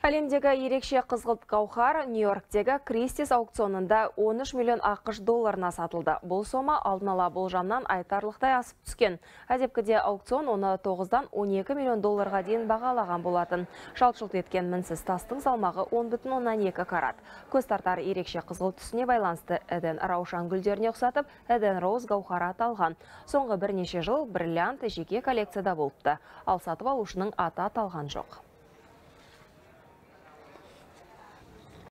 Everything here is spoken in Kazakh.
Әлемдегі ерекше қызғылт гауһар Нью-Йорктегі Кристис аукционында 13 миллион ақш долларына сатылды. Бұл сома алдын ала болжамнан айтарлықтай асып түскен. Әдепкіде аукцион оны 9-дан 12 миллион долларға дейін бағалаған болатын. Шалт-шұлт еткен мінсіз тастың салмағы 10,2 карат. Көз тартар ерекше қызғылт түсіне байланысты Эден раушан гүлдеріне ұқсатып, Эден Роуз гауһары аталған. Соңғы бірнеше жыл бриллиант жеке коллекцияда болыпты. Ал сатып алушының аты аталған жоқ.